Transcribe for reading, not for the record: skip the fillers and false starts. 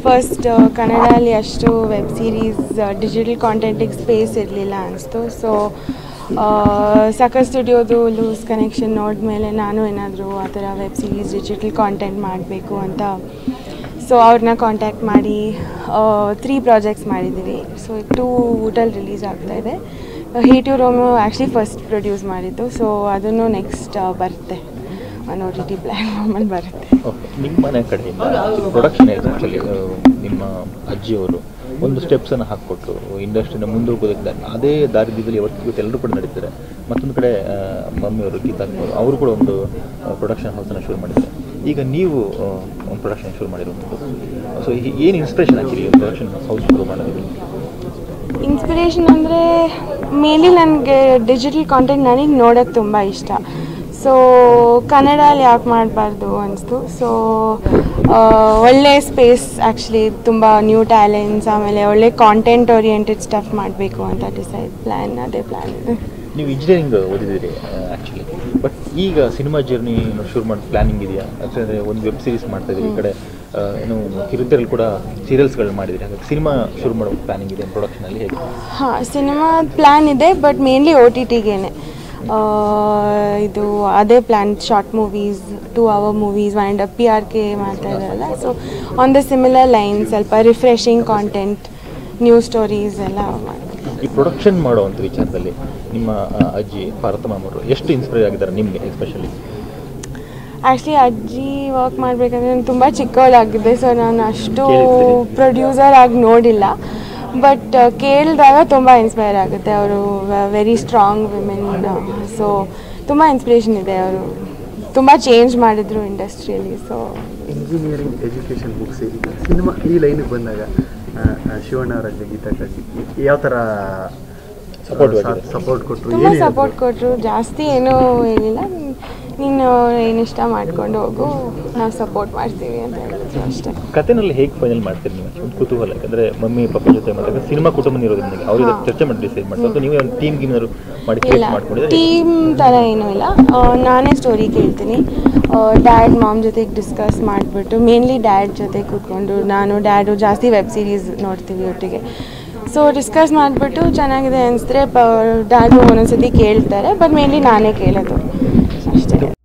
First ಕನ್ನಡಲ್ಲಿ ಅಷ್ಟು web series digital ಕಾಂಟೆಂಟಿಗೆ ಸ್ಪೇಸ್ ಇರಲಿಲ್ಲ ಅನಿಸ್ತು. ಸೊ ಸಖತ್ ಸ್ಟುಡಿಯೋದು ಲೂಸ್ ಕನೆಕ್ಷನ್ ನೋಡಿದ್ಮೇಲೆ ನಾನು ಏನಾದರೂ ಆ ಥರ ವೆಬ್ ಸೀರೀಸ್ ಡಿಜಿಟಲ್ ಕಾಂಟೆಂಟ್ ಮಾಡಬೇಕು ಅಂತ ಸೊ ಅವ್ರನ್ನ ಕಾಂಟ್ಯಾಕ್ಟ್ ಮಾಡಿ 3 ಪ್ರಾಜೆಕ್ಟ್ಸ್ ಮಾಡಿದ್ದೀವಿ. ಸೊ 2 ಊಟಲ್ಲಿ ರಿಲೀಸ್ ಆಗ್ತಾಯಿದೆ. ಹೀಟು ರೋಮು ಆ್ಯಕ್ಚುಲಿ ಫಸ್ಟ್ ಪ್ರೊಡ್ಯೂಸ್ ಮಾಡಿದ್ದು. ಸೊ ಅದನ್ನು ನೆಕ್ಸ್ಟ್ ಬರುತ್ತೆ, ಒಂದು OTT ಪ್ಲ್ಯಾಟ್ಫಾರ್ಮಲ್ಲಿ ಬರುತ್ತೆ. ನಿಮ್ಮ ಮನೆ ಕಡೆಯಿಂದ ಪ್ರೊಡಕ್ಷನ್ ಎಸ್ಪೆಷಲಿ ನಿಮ್ಮ ಅಜ್ಜಿಯವರು ಒಂದು ಸ್ಟೆಪ್ಸನ್ನು ಹಾಕಿಕೊಟ್ರು ಇಂಡಸ್ಟ್ರಿನ ಮುಂದೆ ಹೋಗೋದಕ್ಕೆ. ಅದೇ ದಾರಿದ್ಯದಲ್ಲಿ ಇವತ್ತು ಎಲ್ಲರೂ ಕೂಡ ನಡೀತಾರೆ. ಮತ್ತೊಂದು ಕಡೆ ಮಮ್ಮಿಯವರು ಗೀತಾಕ್ನವರು ಅವರು ಕೂಡ ಒಂದು ಪ್ರೊಡಕ್ಷನ್ ಹೌಸನ್ನು ಶುರು ಮಾಡಿದ್ದಾರೆ. ಈಗ ನೀವು ಒಂದು ಪ್ರೊಡಕ್ಷನ್ ಶುರು ಮಾಡಿರೋದು, ಸೊ ಏನು ಇನ್ಸ್ಪಿರೇಷನ್ ಹಾಕಿರಿ ಪ್ರೊಡಕ್ಷನ್ ಹೌಸ್ ಶುರು ಮಾಡೋದು? ಇನ್ಸ್ಪಿರೇಷನ್ ಅಂದರೆ ಮೇನ್ಲಿ ನನಗೆ ಡಿಜಿಟಲ್ ಕಾಂಟೆಂಟ್ ನನಗೆ ನೋಡೋಕ್ಕೆ ತುಂಬ ಇಷ್ಟ. ಸೊ ಕನ್ನಡಲ್ಲಿ ಯಾಕೆ ಮಾಡಬಾರ್ದು ಅನಿಸ್ತು. ಸೊ ಒಳ್ಳೆ ಸ್ಪೇಸ್ ಆ್ಯಕ್ಚುಲಿ ತುಂಬ ನ್ಯೂ ಟ್ಯಾಲೆಂಟ್ಸ್, ಆಮೇಲೆ ಒಳ್ಳೆ ಕಾಂಟೆಂಟ್ ಓರಿಯೆಂಟೆಡ್ ಸ್ಟಫ್ ಮಾಡಬೇಕು ಅಂತ ಅದೇ ಪ್ಲ್ಯಾನ್ ಇದೆ. ನೀವು ಇಂಜಿನಿಯರಿಂಗ್ ಓದಿದ್ದೀರಿ ಆ್ಯಕ್ಚುಲಿ, ಬಟ್ ಈಗ ಸಿನಿಮಾ ಜರ್ನಿ ಶುರು ಮಾಡೋ ಪ್ಲ್ಯಾನಿಂಗ್ ಇದೆಯಾ? ಯಾಕಂದರೆ ಒಂದು ವೆಬ್ ಸೀರೀಸ್ ಮಾಡ್ತಾಯಿದ್ದೀರಿ, ಈ ಕಡೆ ಏನು ಕಿರುತೆರೆಯಲ್ಲಿ ಕೂಡ ಸೀರಿಯಲ್ಸ್ಗಳು ಮಾಡಿದ್ದೀರಿ, ಹಾಗಾಗಿ ಸಿನಿಮಾ ಶುರು ಮಾಡೋ ಪ್ಲ್ಯಾನಿಂಗ್ ಇದೆ ಪ್ರೊಡಕ್ಷನಲ್ಲಿ ಹೇಗೆ? ಹಾಂ, ಸಿನಿಮಾ ಪ್ಲ್ಯಾನ್ ಇದೆ, ಬಟ್ ಮೇನ್ಲಿ OTTಗೇನೆ. ಇದು ಅದೇ plan, short movies, 2 hour movies, 1.5 PRK ಮಾಡ್ತಾ ಇದ್ದಾರಲ್ಲ. So on the similar line ಸ್ವಲ್ಪ ರಿಫ್ರೆಶಿಂಗ್ ಕಾಂಟೆಂಟ್, ನ್ಯೂ ಸ್ಟೋರೀಸ್ ಎಲ್ಲ ಮಾಡ್ತೀವಿ. ಈ ಪ್ರೊಡಕ್ಷನ್ ಮಾಡೋ ಅಂಥ ವಿಚಾರದಲ್ಲಿ ನಿಮ್ಮ ಅಜ್ಜಿ ಪಾರ್ವತಮ್ಮವರು ಎಷ್ಟು ಇನ್ಸ್ಪೈರ್ ಆಗಿದ್ದಾರೆ ನಿಮಗೆ ಎಸ್ಪೆಷಲಿ? ಆ್ಯಕ್ಚುಲಿ ಅಜ್ಜಿ ವರ್ಕ್ ಮಾಡಬೇಕಂದ್ರೆ ನಾನು ತುಂಬ ಚಿಕ್ಕವಳಾಗಿದ್ದೆ. ಸೊ ನಾನು ಅಷ್ಟು ಪ್ರೊಡ್ಯೂಸರ್ ಆಗಿ ನೋಡಿಲ್ಲ, ಬಟ್ ಕೇಳಿದಾಗ ತುಂಬ ಇನ್ಸ್ಪೈರ್ ಆಗುತ್ತೆ. ಅವರು ವೆರಿ ಸ್ಟ್ರಾಂಗ್ ವಿಮೆನ್. ಸೊ ತುಂಬ ಇನ್ಸ್ಪಿರೇಷನ್ ಇದೆ. ಅವರು ತುಂಬ ಚೇಂಜ್ ಮಾಡಿದ್ರು ಇಂಡಸ್ಟ್ರಿಯಲ್ಲಿ. ಸೊ ಇಂಜಿನಿಯರಿಂಗ್ ಎಜುಕೇಷನ್ ಮುಗಿಸಿ ಸಿನಿಮಾ ಈ ಲೈನಿಗೆ ಬಂದಾಗ ಶಿವಣ್ಣ ಅವರ ಗೀತಾಕಾಜಿ ಯಾವ ಥರ ಸಪೋರ್ಟ್ ಕೊಟ್ಟರು? ತುಂಬ ಸಪೋರ್ಟ್ ಕೊಟ್ಟರು. ಜಾಸ್ತಿ ಏನೂ ಏನಿಲ್ಲ, ನೀನು ಏನಿಷ್ಟ ಮಾಡ್ಕೊಂಡು ಹೋಗು, ನಾವು ಸಪೋರ್ಟ್ ಮಾಡ್ತೀವಿ ಅಂತ ಹೇಳಿದ್ರು ಅಷ್ಟೇ. ಕಥೆನಲ್ಲಿ ಹೇಗೆ ಫೈನಲ್ ಮಾಡ್ತೀರಿ ನೀವು? ಒಂದು ಕುತೂಹಲ, ಯಾಕಂದರೆ ಮಮ್ಮಿ ಪಪ್ಪ ಜೊತೆ ಮಾಡಿದಾಗ ಸಿನಿಮಾ ಕುಟುಂಬ ಇರೋದು ನಿಮಗೆ, ಅವ್ರಿಗೆ ಚರ್ಚೆ ಮಾಡಿ ಡಿಸೈಡ್ ಮಾಡ್ತಾರೆ. ನೀವು ಒಂದು ಟೀಮ್ ಗೀನಾದ್ರು ಮಾಡಿ ಮಾಡ್ಕೊಂಡಿದ್ರೆ? ಟೀಮ್ ಥರ ಏನೂ ಇಲ್ಲ, ನಾನೇ ಸ್ಟೋರಿ ಕೇಳ್ತೀನಿ. ಡ್ಯಾಡ್ ಮಾಮ್ ಜೊತೆಗೆ ಡಿಸ್ಕಸ್ ಮಾಡಿಬಿಟ್ಟು, ಮೇನ್ಲಿ ಡ್ಯಾಡ್ ಜೊತೆ ಕೂತ್ಕೊಂಡು, ನಾನು ಡ್ಯಾಡು ಜಾಸ್ತಿ ವೆಬ್ ಸೀರೀಸ್ ನೋಡ್ತೀವಿ ಒಟ್ಟಿಗೆ. ಸೊ ಡಿಸ್ಕಸ್ ಮಾಡಿಬಿಟ್ಟು ಚೆನ್ನಾಗಿದೆ ಅನಿಸಿದ್ರೆ ಡ್ಯಾಡು ಒಂದೊಂದ್ಸತಿ ಕೇಳ್ತಾರೆ, ಬಟ್ ಮೇನ್ಲಿ ನಾನೇ ಕೇಳೋದು ಅಷ್ಟೇ.